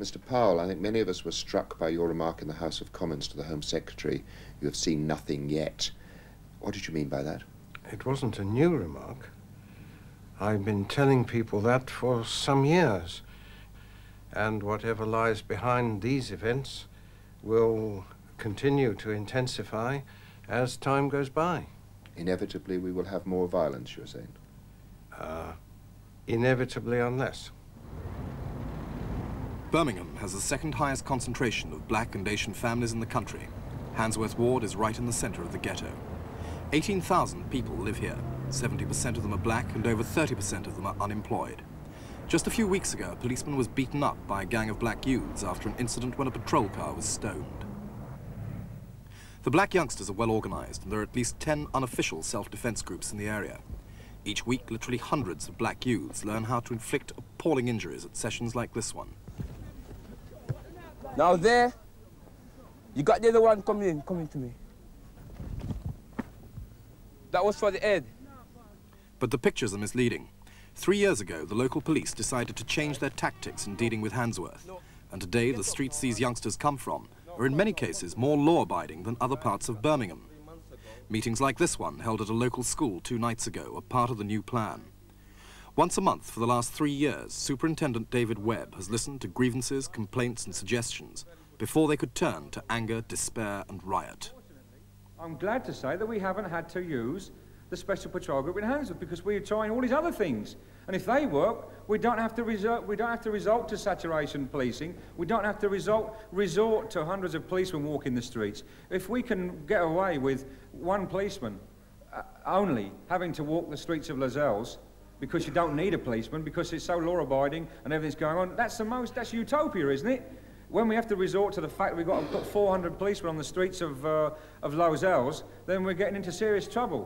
Mr. Powell, I think many of us were struck by your remark in the House of Commons to the Home Secretary, "You have seen nothing yet." What did you mean by that? It wasn't a new remark. I've been telling people that for some years. And whatever lies behind these events will continue to intensify as time goes by. Inevitably, we will have more violence, you're saying? Inevitably, unless. Birmingham has the second highest concentration of black and Asian families in the country. Handsworth Ward is right in the centre of the ghetto. 18,000 people live here. 70% of them are black and over 30% of them are unemployed. Just a few weeks ago, a policeman was beaten up by a gang of black youths after an incident when a patrol car was stoned. The black youngsters are well organised, and there are at least 10 unofficial self-defence groups in the area. Each week, literally hundreds of black youths learn how to inflict appalling injuries at sessions like this one. Now there, you got the other one coming to me. That was for the head. But the pictures are misleading. 3 years ago, the local police decided to change their tactics in dealing with Handsworth. And today, the streets these youngsters come from are in many cases more law-abiding than other parts of Birmingham. Meetings like this one, held at a local school 2 nights ago, are part of the new plan. Once a month for the last 3 years, Superintendent David Webb has listened to grievances, complaints and suggestions before they could turn to anger, despair and riot. I'm glad to say that we haven't had to use the Special Patrol Group in Handsworth because we're trying all these other things. And if they work, we don't have to resort to saturation policing. We don't have to resort to hundreds of policemen walking the streets. If we can get away with one policeman only having to walk the streets of Lozells because you don't need a policeman because it's so law-abiding and everything's going on, that's utopia, isn't it? When we have to resort to the fact that we've got to put 400 policemen on the streets of Lozells, then we're getting into serious trouble.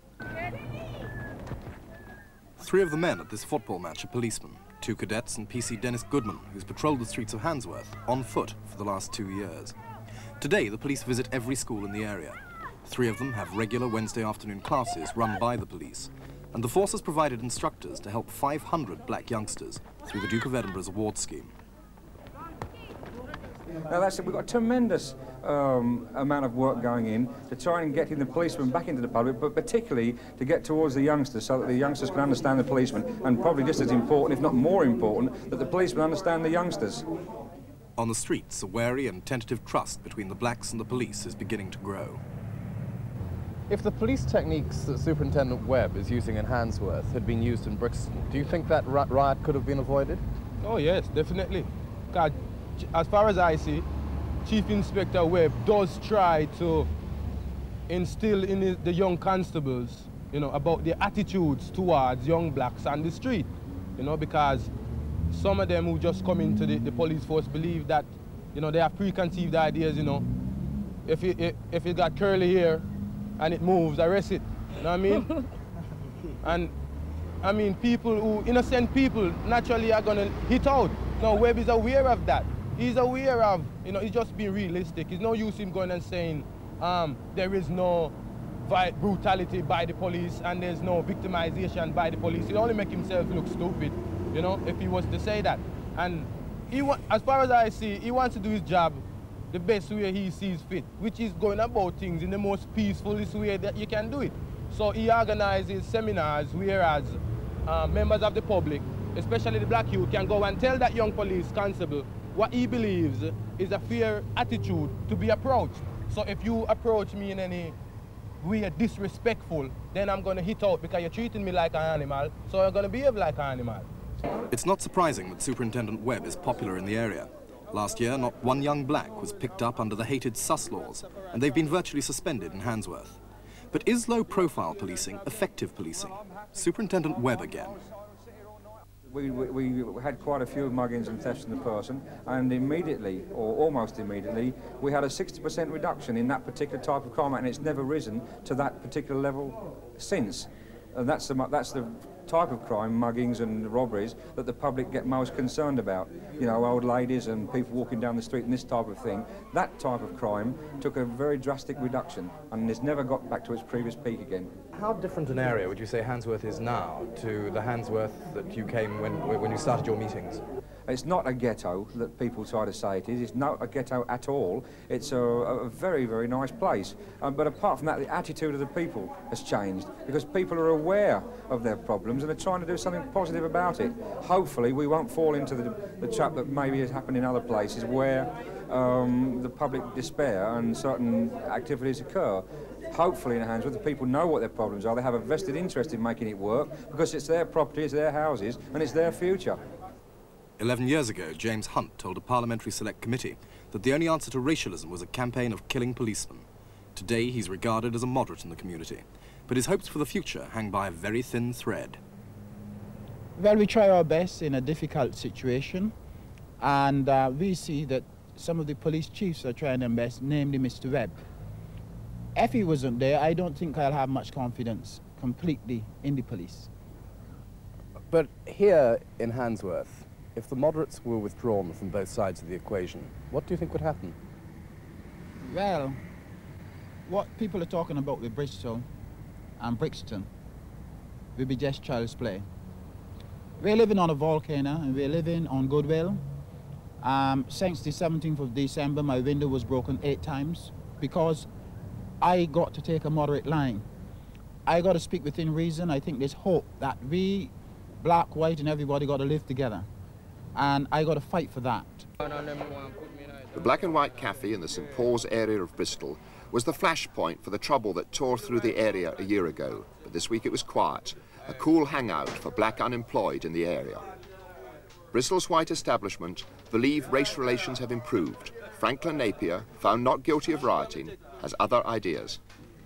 3 of the men at this football match are policemen, 2 cadets and PC Dennis Goodman, who's patrolled the streets of Handsworth on foot for the last 2 years. Today, the police visit every school in the area. 3 of them have regular Wednesday afternoon classes run by the police, and the force has provided instructors to help 500 black youngsters through the Duke of Edinburgh's award scheme. Now we've got a tremendous amount of work going in to try and getting the policemen back into the public, but particularly to get towards the youngsters so that the youngsters can understand the policemen, and probably just as important, if not more important, that the policemen understand the youngsters. On the streets, a wary and tentative trust between the blacks and the police is beginning to grow. If the police techniques that Superintendent Webb is using in Handsworth had been used in Brixton, do you think that riot could have been avoided? Oh yes, definitely. God, as far as I see, Chief Inspector Webb does try to instill in the young constables, you know, about their attitudes towards young blacks on the street, you know, because some of them who just come into the police force believe that, you know, they have preconceived ideas, you know. If you got curly hair and it moves, arrest it, you know what I mean? And, I mean, people who, innocent people, naturally are gonna hit out. Now, Webb is aware of that. He's aware of, you know, he's just being realistic. It's no use him going and saying there is no brutality by the police and there's no victimization by the police. He'll only make himself look stupid, you know, if he was to say that. And as far as I see, he wants to do his job the best way he sees fit, which is going about things in the most peacefulest way that you can do it. So he organizes seminars whereas members of the public, especially the black youth, can go and tell that young police constable what he believes is a fair attitude to be approached. So if you approach me in any way disrespectful, then I'm going to hit out because you're treating me like an animal, so I'm going to behave like an animal. It's not surprising that Superintendent Webb is popular in the area. Last year, not one young black was picked up under the hated sus laws, and they've been virtually suspended in Handsworth. But is low-profile policing effective policing? Superintendent Webb again. We had quite a few muggings and thefts in the person, and immediately, or almost immediately, we had a 60% reduction in that particular type of crime, and it's never risen to that particular level since. And that's the type of crime, muggings and robberies, that the public get most concerned about. You know, old ladies and people walking down the street and this type of thing. That type of crime took a very drastic reduction and has never got back to its previous peak again. How different an area would you say Handsworth is now to the Handsworth that you came when you started your meetings? It's not a ghetto that people try to say it is. It's not a ghetto at all. It's a very, very nice place. But apart from that, the attitude of the people has changed because people are aware of their problems and are trying to do something positive about it. Hopefully, we won't fall into the trap that maybe has happened in other places where the public despair and certain activities occur. Hopefully in Handsworth, the people know what their problems are. They have a vested interest in making it work because it's their property, it's their houses, and it's their future. 11 years ago, James Hunt told a parliamentary select committee that the only answer to racialism was a campaign of killing policemen. Today, he's regarded as a moderate in the community, but his hopes for the future hang by a very thin thread. Well, we try our best in a difficult situation, and we see that some of the police chiefs are trying their best, namely Mr. Webb. If he wasn't there, I don't think I'll have much confidence completely in the police. But here in Handsworth, if the moderates were withdrawn from both sides of the equation, what do you think would happen? Well, what people are talking about with Bristol and Brixton will be just child's play. We're living on a volcano and we're living on goodwill. Since the 17th of December, my window was broken 8 times because I got to take a moderate line. I got to speak within reason. I think there's hope that we, black, white, and everybody got to live together. And I got to fight for that. The Black and White Cafe in the St Paul's area of Bristol was the flashpoint for the trouble that tore through the area a year ago. But this week it was quiet, a cool hangout for black unemployed in the area. Bristol's white establishment believe race relations have improved. Franklin Napier, found not guilty of rioting, has other ideas.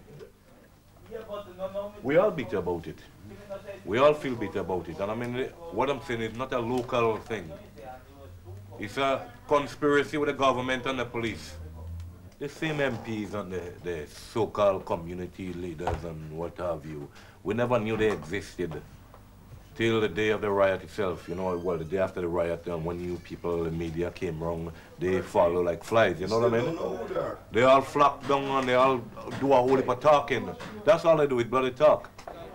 We all bitter about it. We all feel bitter about it. And I mean, what I'm saying is not a local thing. It's a conspiracy with the government and the police. The same MPs and the so-called community leaders and what have you, we never knew they existed till the day of the riot itself. You know, well, the day after the riot, when new people, the media came wrong, they follow like flies, you know what I mean? They all flock down and they all do a whole heap of talking. That's all they do is bloody talk.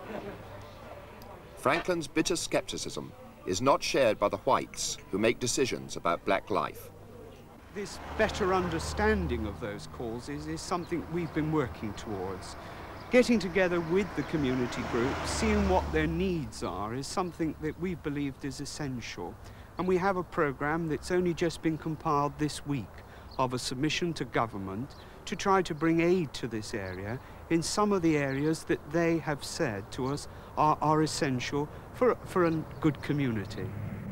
Franklin's bitter skepticism is not shared by the whites who make decisions about black life. This better understanding of those causes is something we've been working towards. Getting together with the community groups, seeing what their needs are, is something that we've believed is essential. And we have a programme that's only just been compiled this week of a submission to government to try to bring aid to this area in some of the areas that they have said to us are essential for a good community.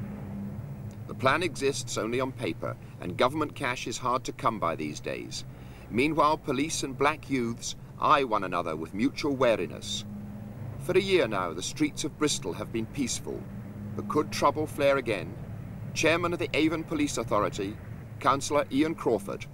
The plan exists only on paper, and government cash is hard to come by these days. Meanwhile, police and black youths eye one another with mutual wariness. For a year now, the streets of Bristol have been peaceful, but could trouble flare again? Chairman of the Avon Police Authority, Councillor Ian Crawford.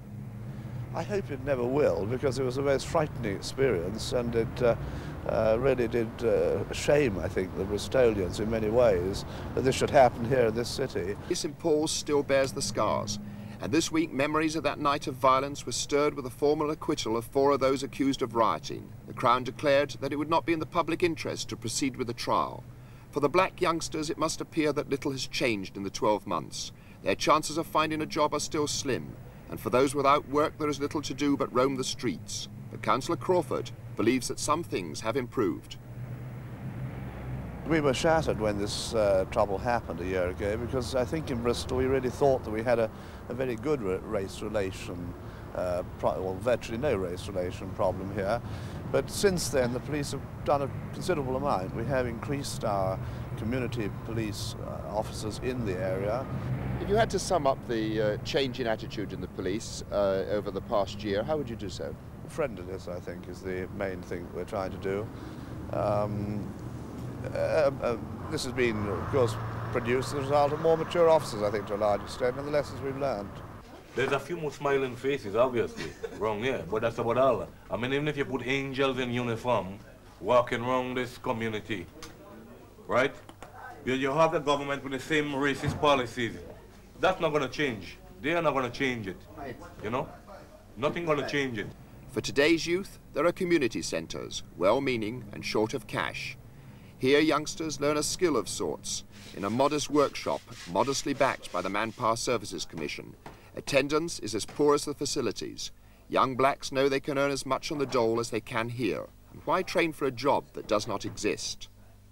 I hope it never will, because it was a most frightening experience, and it really did shame, I think, the Bristolians in many ways, that this should happen here in this city. St Paul's still bears the scars, and this week memories of that night of violence were stirred with a formal acquittal of 4 of those accused of rioting. The Crown declared that it would not be in the public interest to proceed with the trial. For the black youngsters, it must appear that little has changed in the 12 months. Their chances of finding a job are still slim, and for those without work there is little to do but roam the streets. But Councillor Crawford believes that some things have improved. We were shattered when this trouble happened a year ago, because I think in Bristol we really thought that we had a very good race relation, well, virtually no race relation problem here. But since then the police have done a considerable amount. We have increased our community police officers in the area. If you had to sum up the change in attitude in the police over the past year, how would you do so? Friendliness, I think, is the main thing we're trying to do. This has been, of course, produced as a result of more mature officers, I think, to a large extent, and the lessons we've learned. There's a few more smiling faces, obviously, wrong here, but that's about all. I mean, even if you put angels in uniform walking around this community, right? You have the government with the same racist policies. That's not going to change. They are not going to change it, you know? Nothing going to change it. For today's youth, there are community centres, well-meaning and short of cash. Here, youngsters learn a skill of sorts in a modest workshop, modestly backed by the Manpower Services Commission. Attendance is as poor as the facilities. Young blacks know they can earn as much on the dole as they can here. And why train for a job that does not exist?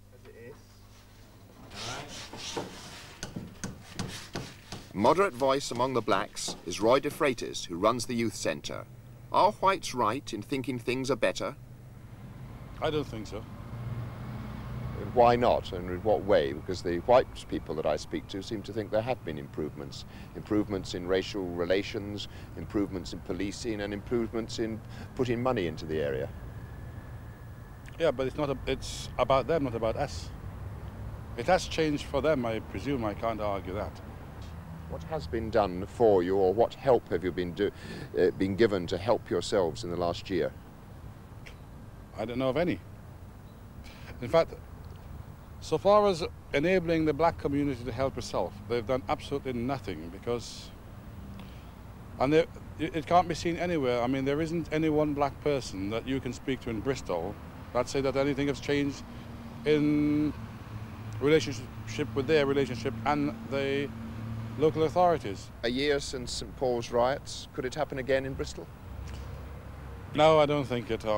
A moderate voice among the blacks is Roy de Freitas, who runs the youth centre. Are whites right in thinking things are better? I don't think so. Why not, and in what way? Because the white people that I speak to seem to think there have been improvements. Improvements in racial relations, improvements in policing, and improvements in putting money into the area. Yeah, but it's about them, not about us. It has changed for them, I presume. I can't argue that. What has been done for you, or what help have you been given to help yourselves in the last year? I don't know of any. In fact, so far as enabling the black community to help itself, they've done absolutely nothing because, and it can't be seen anywhere. I mean, there isn't any one black person that you can speak to in Bristol that say that anything has changed in relationship with their relationship and the local authorities. A year since St Paul's riots, could it happen again in Bristol? No, I don't think it.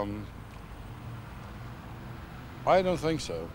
I don't think so.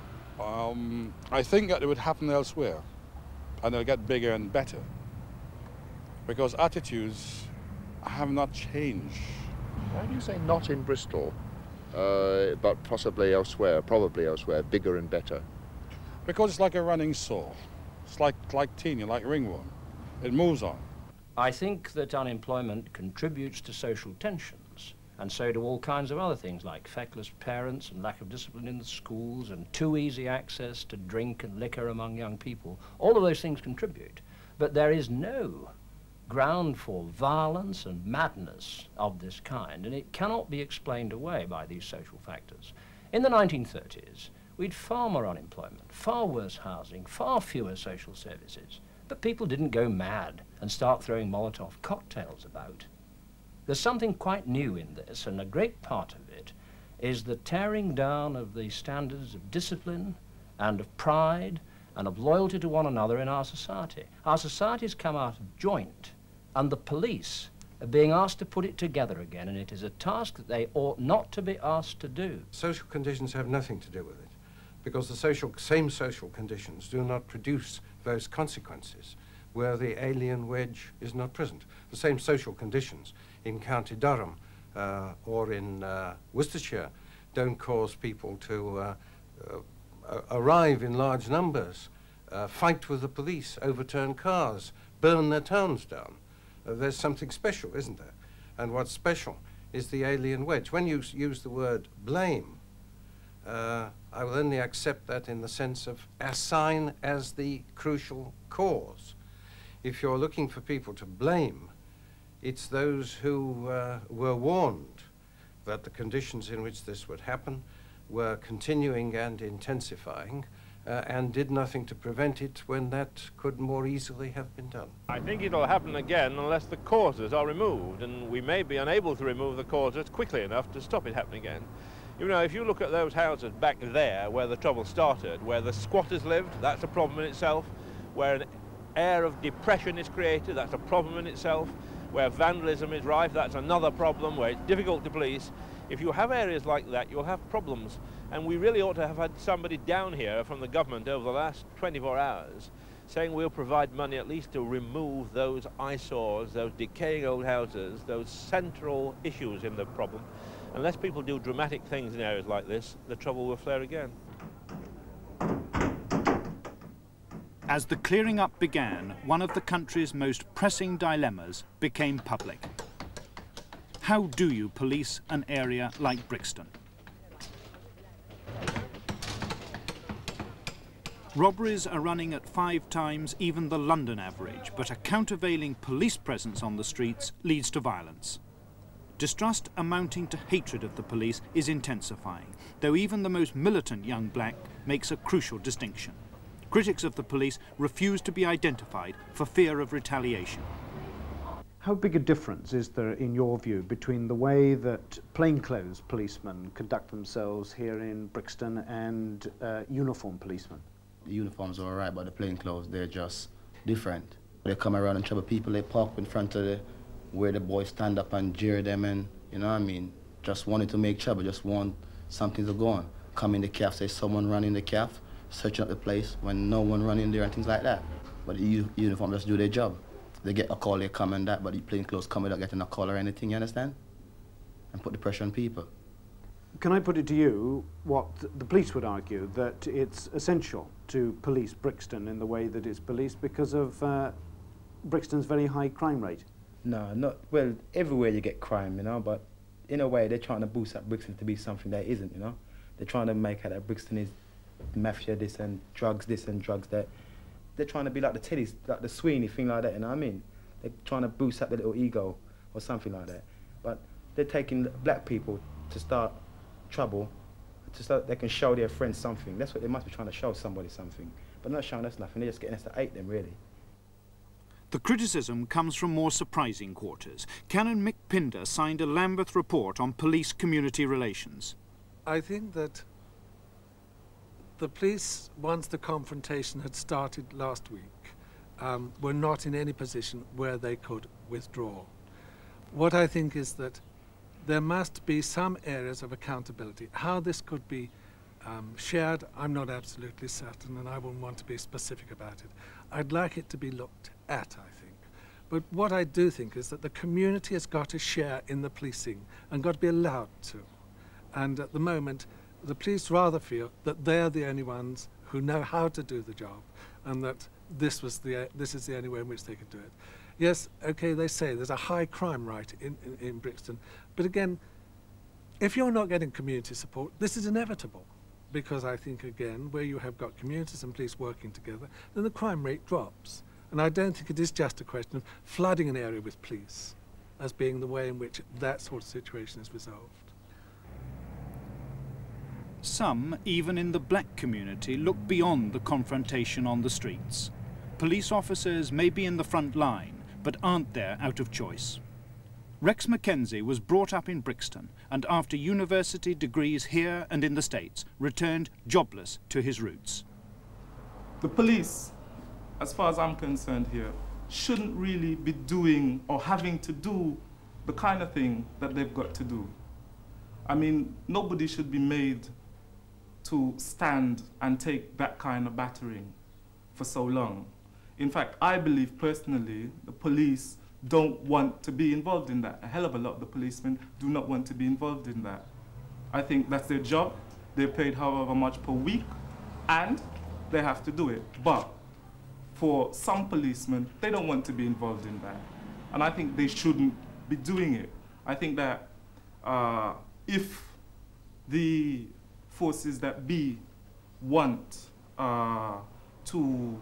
I think that it would happen elsewhere, and it'll get bigger and better, because attitudes have not changed. Why do you say not in Bristol, but possibly elsewhere, probably elsewhere, bigger and better? Because it's like a running saw. It's like tinea, like ringworm. It moves on. I think that unemployment contributes to social tensions, and so do all kinds of other things like feckless parents and lack of discipline in the schools and too easy access to drink and liquor among young people. All of those things contribute, but there is no ground for violence and madness of this kind, and it cannot be explained away by these social factors. In the 1930s, we'd far more unemployment, far worse housing, far fewer social services, but people didn't go mad and start throwing Molotov cocktails about. There's something quite new in this, and a great part of it is the tearing down of the standards of discipline and of pride and of loyalty to one another in our society. Our society's come out of joint, and the police are being asked to put it together again, and it is a task that they ought not to be asked to do. Social conditions have nothing to do with it, because the same social conditions do not produce those consequences where the alien wedge is not present. The same social conditions in County Durham or in Worcestershire don't cause people to arrive in large numbers, fight with the police, overturn cars, burn their towns down. There's something special, isn't there? And what's special is the alien wedge. When you use the word blame, I will only accept that in the sense of assign as the crucial cause. If you're looking for people to blame, it's those who were warned that the conditions in which this would happen were continuing and intensifying and did nothing to prevent it when that could more easily have been done. I think it'll happen again unless the causes are removed, and we may be unable to remove the causes quickly enough to stop it happening again. You know, if you look at those houses back there where the trouble started, where the squatters lived, that's a problem in itself. Where an air of depression is created, that's a problem in itself. Where vandalism is rife, that's another problem, where it's difficult to police. If you have areas like that, you'll have problems. And we really ought to have had somebody down here from the government over the last 24 hours saying we'll provide money at least to remove those eyesores, those decaying old houses, those central issues in the problem. Unless people do dramatic things in areas like this, the trouble will flare again. As the clearing up began, one of the country's most pressing dilemmas became public. How do you police an area like Brixton? Robberies are running at 5 times even the London average, but a countervailing police presence on the streets leads to violence. Distrust amounting to hatred of the police is intensifying, though even the most militant young black makes a crucial distinction. Critics of the police refuse to be identified for fear of retaliation. How big a difference is there, in your view, between the way that plainclothes policemen conduct themselves here in Brixton and uniformed policemen? The uniforms are all right, but the plainclothes, they're just different. They come around and trouble people, they park in front of where the boys stand up and jeer them, and, you know what I mean, just wanted to make trouble, just want something to go on. Come in the cafe, say someone run in the cafe, searching up the place when no one run in there and things like that. But the uniform just do their job. They get a call, they come and that, but the plainclothes come without getting a call or anything, you understand? And put the pressure on people. Can I put it to you what the police would argue, that it's essential to police Brixton in the way that it's policed because of Brixton's very high crime rate? No, not, well, everywhere you get crime, you know, but in a way they're trying to boost up Brixton to be something that it isn't, you know? They're trying to make out that Brixton is mafia this and drugs that. They're trying to be like the Teddies, like the Sweeney thing like that, you know what I mean? They're trying to boost up their little ego or something like that. But they're taking black people to start trouble, so that they can show their friends something. That's what they must be trying to show somebody something. But not showing us nothing, they're just getting us to hate them, really. The criticism comes from more surprising quarters. Canon Mick Pinder signed a Lambeth report on police-community relations. I think that the police, once the confrontation had started last week, were not in any position where they could withdraw. What I think is that there must be some areas of accountability. How this could be shared, I'm not absolutely certain, and I wouldn't want to be specific about it. I'd like it to be looked at, I think. But what I do think is that the community has got to share in the policing and got to be allowed to. And at the moment, the police rather feel that they're the only ones who know how to do the job, and that this is the only way in which they could do it. Yes, okay, they say there's a high crime rate in Brixton, but again, if you're not getting community support, this is inevitable, because I think, again, where you have got communities and police working together, then the crime rate drops. And I don't think it is just a question of flooding an area with police as being the way in which that sort of situation is resolved. Some, even in the black community, look beyond the confrontation on the streets. Police officers may be in the front line, but aren't there out of choice. Rex Mackenzie was brought up in Brixton, and after university degrees here and in the States, returned jobless to his roots. The police, as far as I'm concerned here, shouldn't really be doing or having to do the kind of thing that they've got to do. I mean, nobody should be made to stand and take that kind of battering for so long. In fact, I believe personally the police don't want to be involved in that. A hell of a lot of the policemen do not want to be involved in that. I think that's their job. They're paid however much per week, and they have to do it. But for some policemen, they don't want to be involved in that. And I think they shouldn't be doing it. I think that if the forces that be want to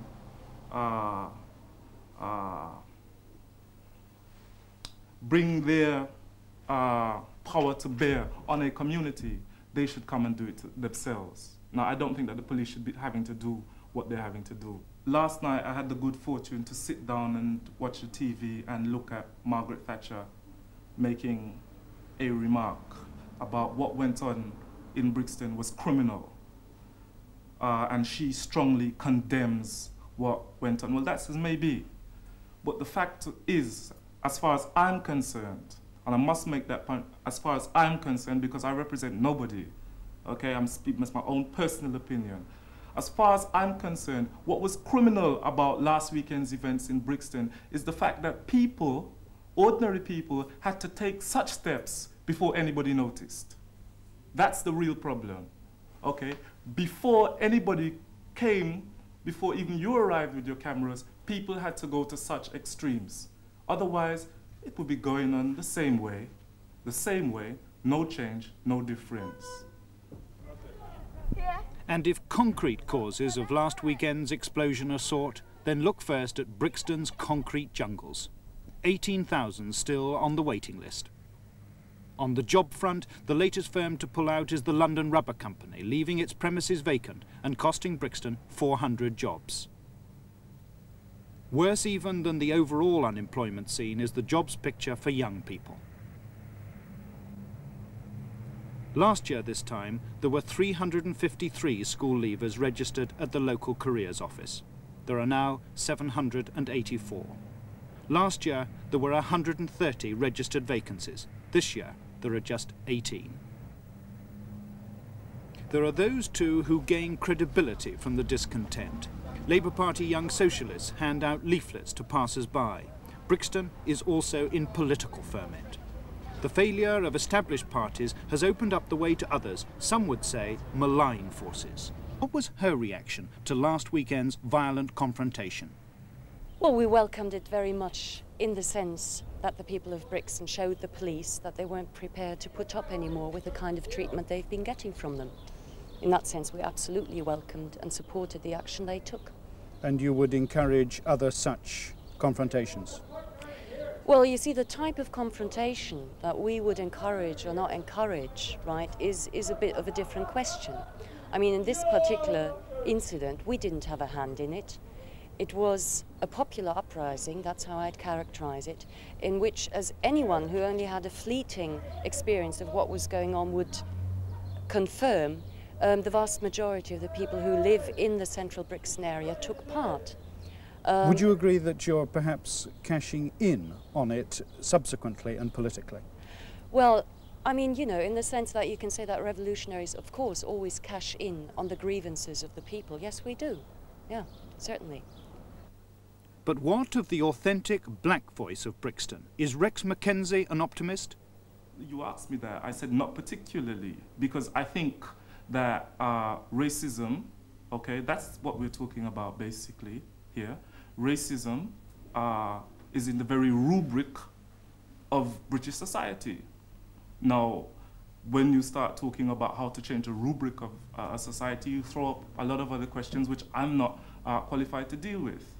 bring their power to bear on a community, they should come and do it themselves. Now, I don't think that the police should be having to do what they're having to do. Last night, I had the good fortune to sit down and watch the TV and look at Margaret Thatcher making a remark about what went on in Brixton was criminal. And she strongly condemns what went on. Well, that's as may be. But the fact is, as far as I'm concerned, and I must make that point, as far as I'm concerned, because I represent nobody, okay, I'm speaking as my own personal opinion. As far as I'm concerned, what was criminal about last weekend's events in Brixton is the fact that people, ordinary people, had to take such steps before anybody noticed. That's the real problem, okay? Before anybody came, before even you arrived with your cameras, people had to go to such extremes. Otherwise, it would be going on the same way, no change, no difference. And if concrete causes of last weekend's explosion are sought, then look first at Brixton's concrete jungles. 18,000 still on the waiting list. On the job front, the latest firm to pull out is the London Rubber Company, leaving its premises vacant and costing Brixton 400 jobs. Worse even than the overall unemployment scene is the jobs picture for young people. Last year this time, there were 353 school leavers registered at the local careers office. There are now 784. Last year, there were 130 registered vacancies. This year, there are just 18. There are those too who gain credibility from the discontent. Labour Party young socialists hand out leaflets to passers-by. Brixton is also in political ferment. The failure of established parties has opened up the way to others, some would say malign forces. What was her reaction to last weekend's violent confrontation? Well, we welcomed it very much in the sense that the people of Brixton showed the police that they weren't prepared to put up anymore with the kind of treatment they've been getting from them. In that sense, we absolutely welcomed and supported the action they took. And you would encourage other such confrontations? Well, you see, the type of confrontation that we would encourage or not encourage, right, is a bit of a different question. I mean, in this particular incident, we didn't have a hand in it. It was a popular uprising, that's how I'd characterize it, in which, as anyone who only had a fleeting experience of what was going on would confirm, the vast majority of the people who live in the central Brixton area took part. Would you agree that you're perhaps cashing in on it subsequently and politically? Well, I mean, you know, in the sense that you can say that revolutionaries, of course, always cash in on the grievances of the people. Yes, we do. Yeah, certainly. But what of the authentic black voice of Brixton? Is Rex Mackenzie an optimist? You asked me that. I said not particularly, because I think that racism, okay, that's what we're talking about basically here. Racism is in the very rubric of British society. Now, when you start talking about how to change a rubric of a society, you throw up a lot of other questions which I'm not qualified to deal with.